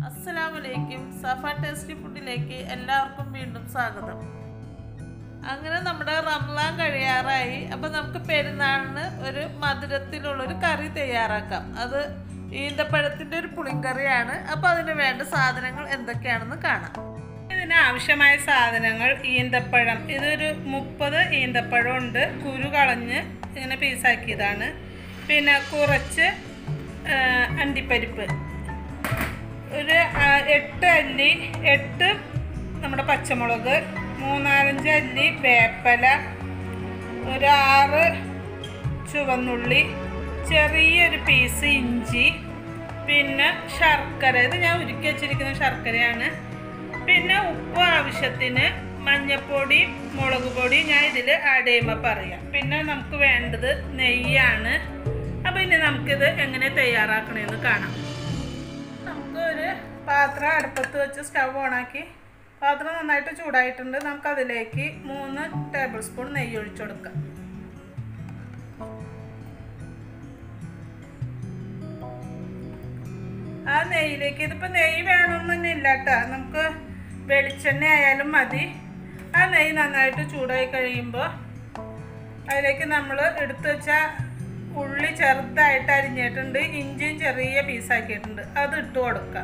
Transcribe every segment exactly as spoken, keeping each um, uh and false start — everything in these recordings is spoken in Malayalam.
അസ്സലാമലൈക്കും. സഫ ടേസ്റ്റി ഫുഡിലേക്ക് എല്ലാവർക്കും വീണ്ടും സ്വാഗതം. അങ്ങനെ നമ്മുടെ റംസാൻ കഴിയാറായി. അപ്പോൾ നമുക്ക് പെരുന്നാളിന് ഒരു മധുരത്തിലുള്ളൊരു കറി തയ്യാറാക്കാം. അത് ഈന്തപ്പഴത്തിൻ്റെ ഒരു പുളിങ്കറിയാണ്. അപ്പോൾ അതിന് വേണ്ട സാധനങ്ങൾ എന്തൊക്കെയാണെന്ന് കാണാം. ഇതിന് ആവശ്യമായ സാധനങ്ങൾ: ഈന്തപ്പഴം, ഇതൊരു മുപ്പത് ഈന്തപ്പഴം ഉണ്ട്, കുരു കളഞ്ഞ് ഇങ്ങനെ പീസാക്കിയതാണ്. പിന്നെ കുറച്ച് അണ്ടിപ്പരിപ്പ്, ഒരു എട്ട് അല്ലി എട്ട് നമ്മുടെ പച്ചമുളക്, മൂന്നാലഞ്ച് അല്ലി വേപ്പല, ഒരു ആറ് ചുവന്നുള്ളി, ചെറിയൊരു പീസ് ഇഞ്ചി, പിന്നെ ശർക്കര, ഇത് ഞാൻ ഉരുക്കി വച്ചിരിക്കുന്ന ശർക്കരയാണ്. പിന്നെ ഉപ്പ് ആവശ്യത്തിന്, മഞ്ഞൾപ്പൊടി, മുളക് പൊടി ഞാൻ ഇതിൽ ആഡ് ചെയ്യുമ്പോൾ പറയാം. പിന്നെ നമുക്ക് വേണ്ടത് നെയ്യാണ്. അപ്പോൾ ഇനി നമുക്കിത് എങ്ങനെ തയ്യാറാക്കണമെന്ന് കാണാം. നമുക്ക് ഒരു പാത്രം അടുപ്പത്ത് വെച്ച് സ്റ്റവ് ഓണാക്കി, പാത്രം നന്നായിട്ട് ചൂടായിട്ടുണ്ട്. നമുക്കതിലേക്ക് മൂന്ന് ടേബിൾ സ്പൂൺ നെയ്യ് ഒഴിച്ചു കൊടുക്കാം. ആ നെയ്യിലേക്ക്, ഇതിപ്പോൾ നെയ്യ് വേണമെന്നൊന്നും ഇല്ല കേട്ടോ, നമുക്ക് വെളിച്ചെണ്ണ ആയാലും മതി. ആ നെയ്യ് നന്നായിട്ട് ചൂടായി കഴിയുമ്പോൾ അതിലേക്ക് നമ്മൾ എടുത്തു വെച്ച ഉള്ളി ചെറുതായിട്ട് അരിഞ്ഞിട്ടുണ്ട്, ഇഞ്ചിയും ചെറിയ പീസാക്കിയിട്ടുണ്ട്, അത് ഇട്ട് കൊടുക്കാം.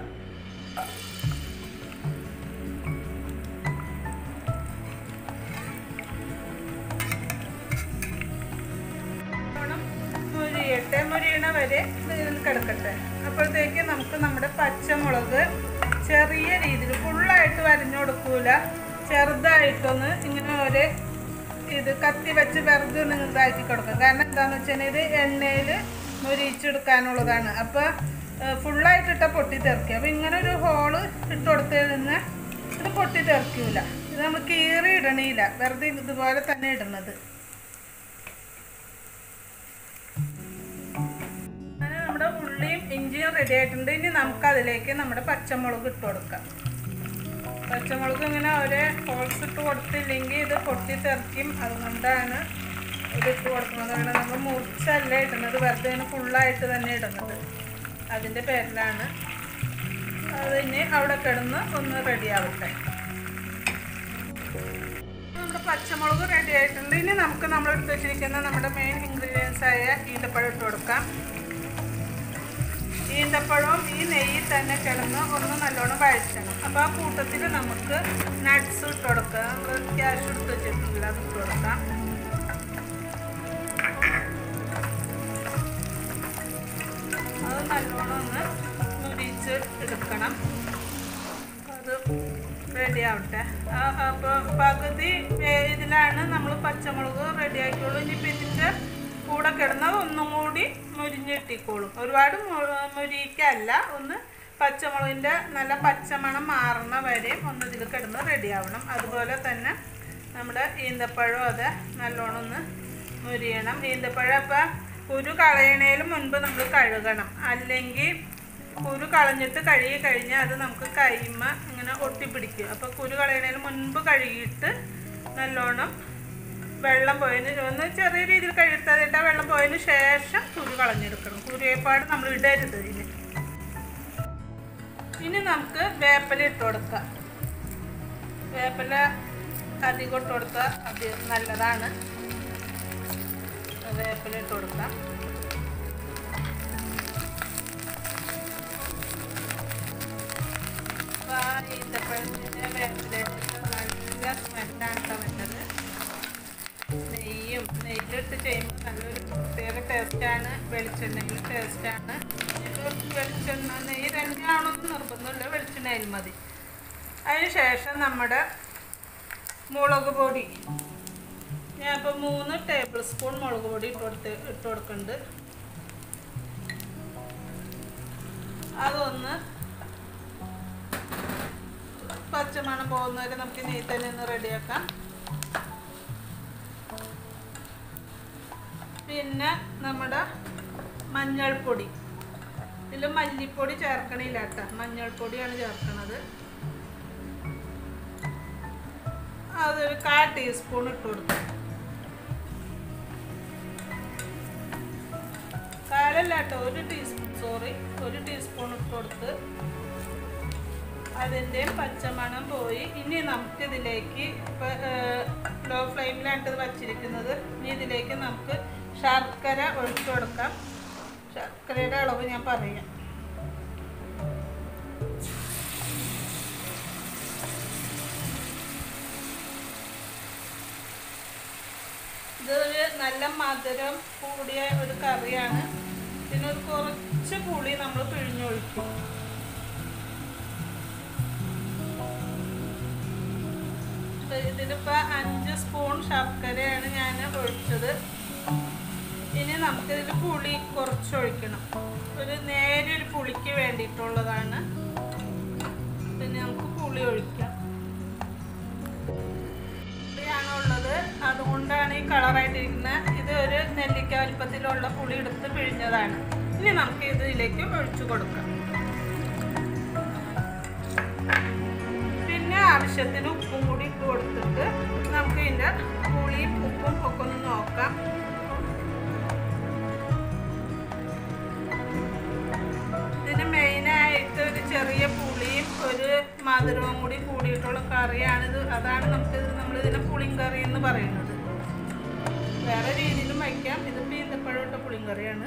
മുരിയട്ടെ, മുരിയണ വരെ ഇതിൽ കിടക്കട്ടെ. അപ്പോഴത്തേക്ക് നമുക്ക് നമ്മുടെ പച്ചമുളക് ചെറിയ രീതിയിൽ, ഫുള്ളായിട്ട് വരഞ്ഞു കൊടുക്കൂല, ചെറുതായിട്ടൊന്ന് ഇങ്ങനെ ഒരു ഇത് കത്തി വെച്ച് വെറുതെ നിങ്ങൾ ഇതാക്കി കൊടുക്കുക. കാരണം എന്താണെന്ന് വെച്ചാൽ ഇത് എണ്ണയിൽ മുരിച്ചെടുക്കാനുള്ളതാണ്. അപ്പോൾ ഫുള്ളായിട്ടിട്ട പൊട്ടി തെറിക്കുക. അപ്പോൾ ഇങ്ങനെ ഒരു ഹോള് ഇട്ട് കൊടുത്തു കഴിഞ്ഞാൽ ഇത് പൊട്ടി തെറിക്കൂല. ഇത് നമ്മൾ കീറി ഇടണില്ല, വെറുതെ ഇതുപോലെ തന്നെ ഇടുന്നത്. അങ്ങനെ നമ്മുടെ ഉള്ളിയും ഇഞ്ചിയും റെഡി ആയിട്ടുണ്ട്. ഇനി നമുക്കതിലേക്ക് നമ്മുടെ പച്ചമുളക് ഇട്ട് കൊടുക്കാം. പച്ചമുളക് ഇങ്ങനെ ഒരേ ഹോൾസ് ഇട്ട് കൊടുത്തില്ലെങ്കിൽ ഇത് പൊട്ടി തെറിക്കും. അതുകൊണ്ടാണ് ഇത് ഇട്ട് കൊടുക്കുന്നത്. അങ്ങനെ നമ്മൾ മുറിച്ചല്ല ഇടുന്നത്, വെറുതെ ഫുള്ളായിട്ട് തന്നെ ഇടുന്നത്. അതിൻ്റെ പേരിലാണ്. അതിന് അവിടെ കിടന്ന് ഒന്ന് റെഡി ആവട്ടെ. നമ്മുടെ പച്ചമുളക് റെഡി ആയിട്ടുണ്ട്. ഇനി നമുക്ക് നമ്മൾ എടുത്ത് വെച്ചിരിക്കുന്ന നമ്മുടെ മെയിൻ ഇൻഗ്രീഡിയൻസ് ആയ ഈന്തപ്പഴം ഇട്ട് കൊടുക്കാം. ഈന്തപ്പഴവും ഈ നെയ്യിൽ തന്നെ കിടന്ന് ഒന്ന് നല്ലോണം വഴറ്റണം. അപ്പോൾ ആ കൂട്ടത്തിൽ നമുക്ക് നട്ട്സ് ഇട്ട് കൊടുക്കാം. നമ്മൾ ക്യാഷ് എടുത്ത് വെച്ചിട്ടില്ല, അത് ഇട്ട് കൊടുക്കാം. അത് നല്ലോണം ഒന്ന് മുരിച്ച് എടുക്കണം. അത് റെഡി ആവട്ടെ. അപ്പോൾ പകുതി ഇതിലാണ് നമ്മൾ പച്ചമുളക് റെഡി ആക്കിയുള്ളൂ. ഇനി പിന്നിട്ട് കൂടെ കിടന്നത് ഒന്നും കൂടി മുരിഞ്ഞിട്ടിക്കോളും. ഒരുപാട് മുരിക്കല്ല, ഒന്ന് പച്ചമുളകിൻ്റെ നല്ല പച്ചമണം മാറുന്ന വരെയും ഒന്ന് ഇതിൽ കിടന്ന് റെഡി ആവണം. അതുപോലെ തന്നെ നമ്മുടെ ഈന്തപ്പഴം അത് നല്ലോണം ഒന്ന് മുരിയണം. ഈന്തപ്പഴം അപ്പം കുരു കളയണേലും മുൻപ് നമ്മൾ കഴുകണം, അല്ലെങ്കിൽ കുരു കളഞ്ഞിട്ട് കഴുകി കഴിഞ്ഞാൽ അത് നമുക്ക് കൈമ ഇങ്ങനെ ഒട്ടിപ്പിടിക്കും. അപ്പോൾ കുരു കളയണേലും മുൻപ് കഴുകിയിട്ട് നല്ലോണം വെള്ളം പോയതിന് ഒന്ന് ചെറിയ രീതിയിൽ കഴുത്താതിട്ട് ആ വെള്ളം പോയതിന് ശേഷം കുരു കളഞ്ഞെടുക്കണം. കുരുവേപ്പാട് നമ്മൾ ഇടരുത് ഇതിന്. ഇനി നമുക്ക് വേപ്പില ഇട്ട് കൊടുക്കാം. വേപ്പില അധികം ഇട്ട് കൊടുത്താൽ അത് നല്ലതാണ്. വേപ്പില ഇട്ട് കൊടുക്കാം. അപ്പോൾ ആ ഈന്തപ്പഴത്തിൻ്റെ വേപ്പില നല്ല സ്മെല്ലാണ് വരുന്നത്. നെയ്യും നെയ്യിലിട്ട് ചെയ്യുമ്പോൾ നല്ലൊരു പ്രത്യേക ടേസ്റ്റാണ്. വെളിച്ചെണ്ണയിൽ ടേസ്റ്റാണ്. വെളിച്ചെണ്ണ നെയ്യ് രണ്ടാണെന്ന് നിർബന്ധമില്ല, വെളിച്ചെണ്ണയിൽ മതി. അതിന് ശേഷം നമ്മുടെ മുളക് പൊടി, ഞാൻ ഇപ്പോൾ മൂന്ന് ടേബിൾ സ്പൂൺ മുളക് പൊടി ഇട്ട് കൊടുത്ത് ഇട്ട് കൊടുക്കുന്നുണ്ട്. അതൊന്ന് പച്ചമണം പോകുന്നവരെ നമുക്ക് നെയ്യ് തന്നെ ഒന്ന് റെഡിയാക്കാം. പിന്നെ നമ്മുടെ മഞ്ഞൾപ്പൊടി, ഇതിൽ മല്ലിപ്പൊടി ചേർക്കണില്ല കേട്ടോ, മഞ്ഞൾപ്പൊടിയാണ് ചേർക്കണത്. അതൊരു കാൽ ടീസ്പൂൺ ഇട്ട് കൊടുക്കും. കാലല്ല കേട്ടോ, ഒരു ടീസ്പൂൺ സോറി ഒരു ടീസ്പൂൺ ഇട്ട് കൊടുത്ത് അതിൻ്റെ പച്ചമണം പോയി. ഇനി നമുക്കിതിലേക്ക് ഇപ്പോൾ ലോ ഫ്ലെയിമിലാണ് ഇത് വച്ചിരിക്കുന്നത്. ഇനി ഇതിലേക്ക് നമുക്ക് ശർക്കര ഒഴിച്ചു കൊടുക്കാം. ശർക്കരയുടെ അളവ് ഞാൻ പറയാം. ഇതൊരു നല്ല മധുരം കൂടിയ ഒരു കറിയാണ്. ഇതിനൊരു കുറച്ച് പുളി നമ്മൾ പിഴിഞ്ഞൊഴിക്കും. ഇതിലിപ്പോൾ അഞ്ച് സ്പൂൺ ശർക്കരയാണ് ഞാൻ ഒഴിച്ചത്. ഇനി നമുക്കിതിൽ പുളി കുറച്ചൊഴിക്കണം. ഒരു നേരിയൊരു പുളിക്ക് വേണ്ടിയിട്ടുള്ളതാണ്. പിന്നെ നമുക്ക് പുളി ഒഴിക്കാം. ഉള്ളത് അതുകൊണ്ടാണ് ഈ കളറായിട്ടിരിക്കുന്നത്. ഇത് ഒരു നെല്ലിക്ക വലിപ്പത്തിലുള്ള പുളി എടുത്ത് പിഴിഞ്ഞതാണ്. ഇനി നമുക്ക് ഇതിലേക്ക് ഒഴിച്ചു കൊടുക്കാം. പിന്നെ ആവശ്യത്തിന് ഉപ്പും കൂടി ഇട്ട് കൊടുത്തിട്ട് നമുക്ക് ഇതിൻ്റെ പുളിയും ഉപ്പും ഒക്കെ ഒന്ന് നോക്കാം. ഇതിന് മെയിനായിട്ട് ഒരു ചെറിയ പുളിയും ഒരു മധുരവും കൂടി കൂടിയിട്ടുള്ള കറിയാണിത്. അതാണ് നമുക്കിത് നമ്മളിതിനെ പുളിങ്കറി എന്ന് പറയുന്നത്. വേറെ രീതിയിലും വയ്ക്കാം. ഇതിപ്പോൾ ഈന്തപ്പഴമിട്ട പുളിങ്കറിയാണ്.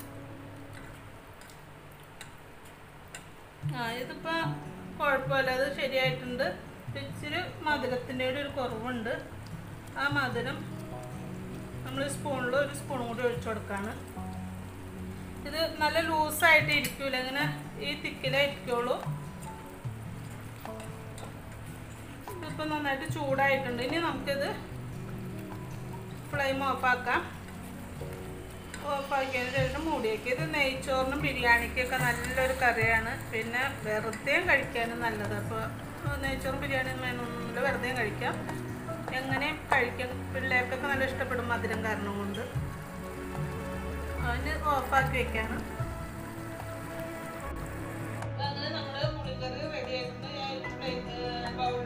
ആ ഇതിപ്പോൾ കുഴപ്പമില്ല, അത് ശരിയായിട്ടുണ്ട്. ഇച്ചിരി മധുരത്തിൻ്റെ ഒരു കുറവുണ്ട്. ആ മധുരം നമ്മൾ സ്പൂണിൽ ഒരു സ്പൂൺ കൂടി ഒഴിച്ചു കൊടുക്കുകയാണ്. ഇത് നല്ല ലൂസായിട്ട് ഇരിക്കൂല, ഇങ്ങനെ ഈ തിക്കിലേ ഇരിക്കുള്ളൂ. ഇതിപ്പോൾ നന്നായിട്ട് ചൂടായിട്ടുണ്ട്. ഇനി നമുക്കിത് ഫ്ലെയിം ഓഫാക്കാം. ഓഫാക്കിയതിന് ശേഷം മൂടി വയ്ക്കുക. ഇത് നെയ്ച്ചോറിനും ബിരിയാണിക്കൊക്കെ നല്ലൊരു കറിയാണ്. പിന്നെ വെറുതെയും കഴിക്കാനും നല്ലത്. അപ്പോൾ നെയ്ച്ചോറും ബിരിയാണിയും വേണമെന്നില്ല, വെറുതെയും കഴിക്കാം. എങ്ങനെയും കഴിക്കാം. പിള്ളേർക്കൊക്കെ നല്ല ഇഷ്ടപ്പെടും മധുരം കാരണം കൊണ്ട്. അതിന് ഓഫാക്കി വെക്കാണ്. അങ്ങനെ നമ്മൾ പുളിക്കറി റെഡി ആയിട്ടുണ്ട്. ഞാൻ ബൗൾ